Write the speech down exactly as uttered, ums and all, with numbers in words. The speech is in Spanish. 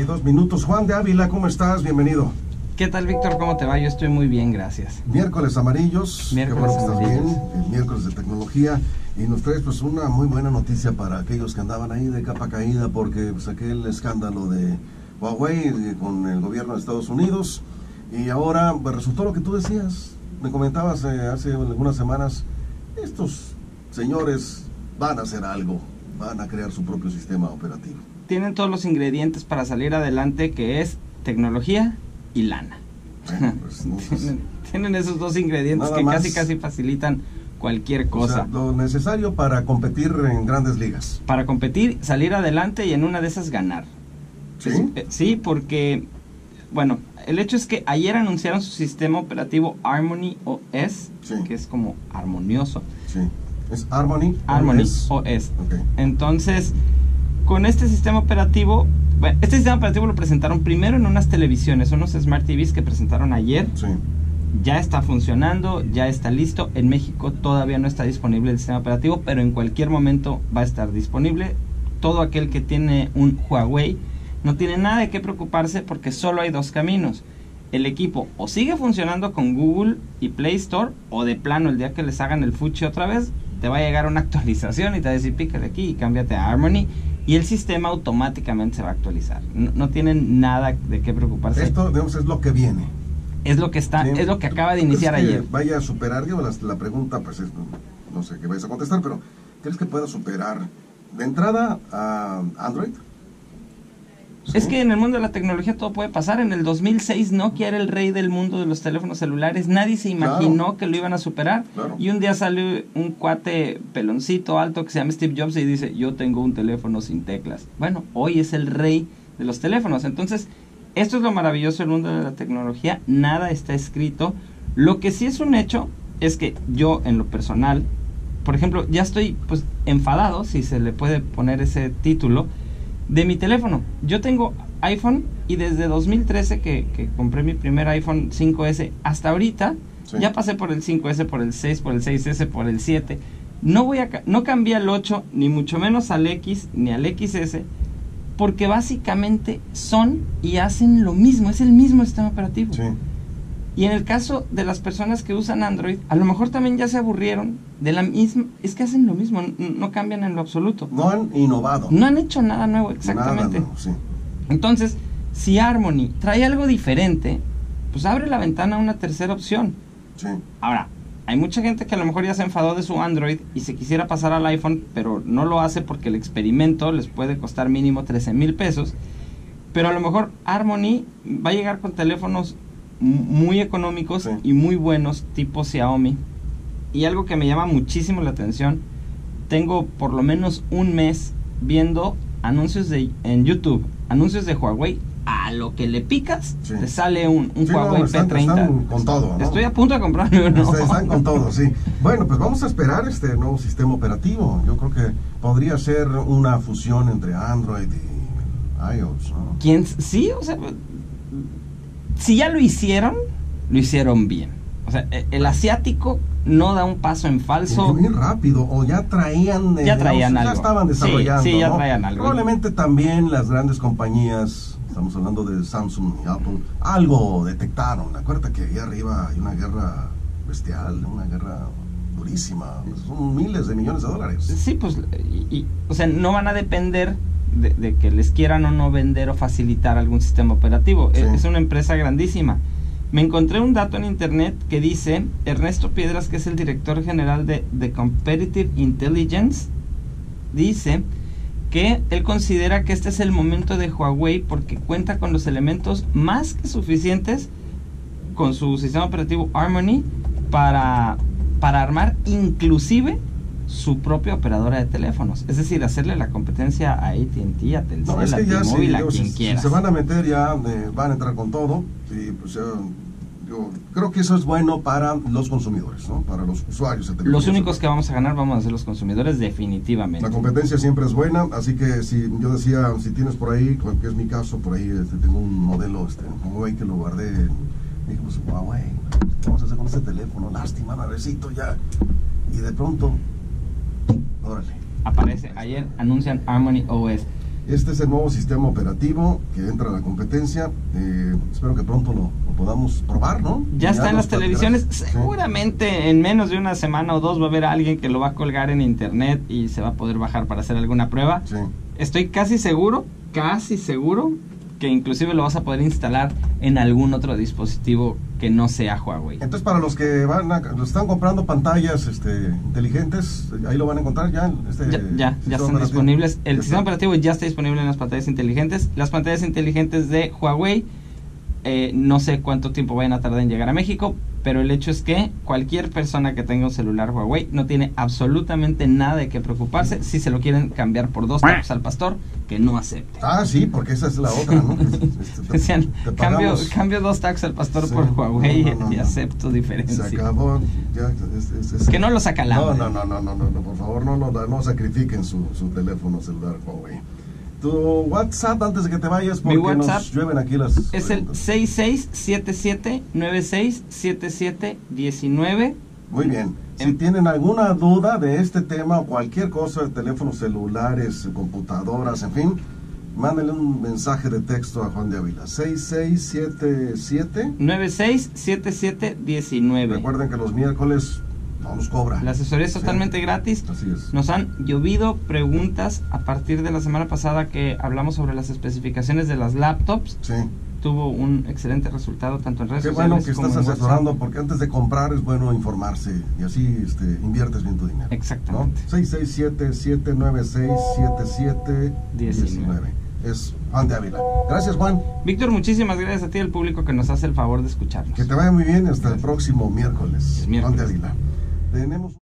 y dos minutos. Juan de Ávila, ¿cómo estás? Bienvenido. ¿Qué tal, Víctor? ¿Cómo te va? Yo estoy muy bien, gracias. Miércoles amarillos. Miércoles Qué bueno que amarillos. estás bien. El miércoles de tecnología. Y nos traes pues una muy buena noticia para aquellos que andaban ahí de capa caída porque pues aquel escándalo de Huawei eh, con el gobierno de Estados Unidos. Y ahora pues, resultó lo que tú decías. Me comentabas eh, hace algunas semanas, estos señores van a hacer algo, van a crear su propio sistema operativo. Tienen todos los ingredientes para salir adelante, que es tecnología y lana. Bueno, pues, no, pues, tienen, tienen esos dos ingredientes nada que más. casi casi facilitan cualquier cosa. O sea, lo necesario para competir en grandes ligas. Para competir, salir adelante y en una de esas ganar. ¿Sí? Es- eh, sí, porque, bueno, el hecho es que ayer anunciaron su sistema operativo Harmony O S, Sí. que es como armonioso. Sí. ¿Es Harmony? Harmony ¿O es? O S. Ok. Entonces, con este sistema operativo, bueno, este sistema operativo lo presentaron primero en unas televisiones, unos Smart T Vs que presentaron ayer. Sí. Ya está funcionando, ya está listo. En México todavía no está disponible el sistema operativo, pero en cualquier momento va a estar disponible. Todo aquel que tiene un Huawei no tiene nada de qué preocuparse porque solo hay dos caminos. El equipo o sigue funcionando con Google y Play Store, o de plano el día que les hagan el fuchi otra vez, te va a llegar una actualización y te va a decir pícale aquí y cámbiate a Harmony y el sistema automáticamente se va a actualizar. No, no tienen nada de qué preocuparse. Esto, digamos, es lo que viene. Es lo que está, Sí. es lo que acaba de iniciar ¿Crees que ayer. vaya a superar? Digo, la, la pregunta, pues, es, no, no sé qué vayas a contestar, pero ¿crees que pueda superar de entrada a Android? ¿Sí? Es que en el mundo de la tecnología todo puede pasar. En el dos mil seis Nokia era el rey del mundo de los teléfonos celulares. Nadie se imaginó Claro. que lo iban a superar. Claro. Y un día salió un cuate peloncito alto que se llama Steve Jobs y dice, yo tengo un teléfono sin teclas. Bueno, hoy es el rey de los teléfonos. Entonces, esto es lo maravilloso del mundo de la tecnología. Nada está escrito. Lo que sí es un hecho es que yo, en lo personal, por ejemplo, ya estoy pues enfadado, si se le puede poner ese título, de mi teléfono. Yo tengo iPhone y desde dos mil trece que, que compré mi primer iPhone cinco ese hasta ahorita, Sí. ya pasé por el cinco ese, por el seis, por el seis ese, por el siete. No voy a ca- no cambié al ocho, ni mucho menos al X, ni al X S, porque básicamente son y hacen lo mismo, es el mismo sistema operativo. Sí. Y en el caso de las personas que usan Android, a lo mejor también ya se aburrieron de la misma, es que hacen lo mismo, n- no cambian en lo absoluto. No han innovado. No han hecho nada nuevo, exactamente. Nada nuevo, sí. Entonces, si Harmony trae algo diferente, pues abre la ventana a una tercera opción. Sí. Ahora, hay mucha gente que a lo mejor ya se enfadó de su Android y se quisiera pasar al iPhone, pero no lo hace porque el experimento les puede costar mínimo trece mil pesos. Pero a lo mejor Harmony va a llegar con teléfonos m- muy económicos Sí. y muy buenos, tipo Xiaomi. Y algo que me llama muchísimo la atención, tengo por lo menos un mes viendo anuncios de, en YouTube, anuncios de Huawei. A lo que le picas, Sí. te sale un, un Sí, no, Huawei están- P treinta. están con todo, ¿no? Estoy a punto de comprarme uno. Están, están con todo, sí. Bueno, pues vamos a esperar este nuevo sistema operativo. Yo creo que podría ser una fusión entre Android y iOS, ¿no? ¿Quién? Sí, o sea, si ya lo hicieron, lo hicieron bien. O sea, e- el asiático no da un paso en falso. Muy rápido, o ya traían, eh, Ya traían ya algo. estaban Sí, desarrollando, sí, ya ¿no? traían algo. Probablemente también las grandes compañías, estamos hablando de Samsung y Apple, algo detectaron. Acuérdate que ahí arriba hay una guerra bestial, una guerra durísima, son miles de millones de dólares. Sí, pues, y, y, o sea, no van a depender de, de que les quieran o no vender o facilitar algún sistema operativo. Sí. Es, es una empresa grandísima. Me encontré un dato en internet que dice, Ernesto Piedras, que es el director general de, de Competitive Intelligence, dice que él considera que este es el momento de Huawei porque cuenta con los elementos más que suficientes con su sistema operativo Harmony para, para armar inclusive su propia operadora de teléfonos, es decir, hacerle la competencia a A T and T, a Telcel, No, es a que ya T-Mobile, sí, a digo, quien si, si quiera. se van a meter ya, eh, van a entrar con todo, y pues ya, yo creo que eso es bueno para los consumidores, ¿no? Para los usuarios de Los telefonía únicos que celular. vamos a ganar vamos a ser los consumidores, definitivamente. La competencia siempre es buena, así que si yo decía, si tienes por ahí, que es mi caso, por ahí este, tengo un modelo, este, un Huawei que lo guardé, dije, pues Huawei, ¿qué vamos a hacer con este teléfono? Lástima, nuevecito ya. Y de pronto, órale. Aparece, ayer anuncian Harmony O S. Este es el nuevo sistema operativo que entra a la competencia. Eh, espero que pronto lo, lo podamos probar, ¿no? Ya está en las televisiones. Sí. Seguramente en menos de una semana o dos va a haber alguien que lo va a colgar en internet y se va a poder bajar para hacer alguna prueba. Sí. Estoy casi seguro, casi seguro que inclusive lo vas a poder instalar en algún otro dispositivo que no sea Huawei. Entonces, para los que van a, los están comprando pantallas este, inteligentes, ahí lo van a encontrar ya. Este ya, ya, ya están disponibles. El sistema operativo ya está disponible en las pantallas inteligentes. Las pantallas inteligentes de Huawei, eh, no sé cuánto tiempo vayan a tardar en llegar a México, pero el hecho es que cualquier persona que tenga un celular Huawei no tiene absolutamente nada de qué preocuparse si se lo quieren cambiar por dos tacos al pastor, que no acepte. Ah, sí, porque esa es la otra, ¿no? Este, te, Decían, te cambio, cambio dos tacos al pastor sí, por Huawei no, no, no, y acepto no. diferencia. Se acabó. Ya, es, es, es, que no lo saca la no, no, no, no, no, no, no, por favor, no, no, no sacrifiquen su, su teléfono celular Huawei. Tu WhatsApp antes de que te vayas, porque mi WhatsApp nos llueven aquí las es preguntas. El seis seis siete siete nueve seis siete siete uno nueve. Muy bien. Si en... tienen alguna duda de este tema o cualquier cosa de teléfonos celulares, computadoras, en fin, mándenle un mensaje de texto a Juan de Ávila. seis seis siete siete nueve seis siete siete uno nueve. Recuerden que los miércoles no nos cobra. La asesoría es totalmente sí. gratis. Así es. Nos han llovido preguntas a partir de la semana pasada que hablamos sobre las especificaciones de las laptops. Sí. Tuvo un excelente resultado tanto en redes Qué sociales bueno que como estás en asesorando, WhatsApp. porque antes de comprar es bueno informarse y así este, inviertes bien tu dinero. Exactamente. ¿No? seis seis siete siete nueve seis siete siete uno nueve. Es Juan de Ávila. Gracias, Juan. Víctor, muchísimas gracias a ti y al público que nos hace el favor de escucharnos. Que te vaya muy bien hasta gracias. El próximo miércoles. El miércoles. Juan de Ávila. Tenemos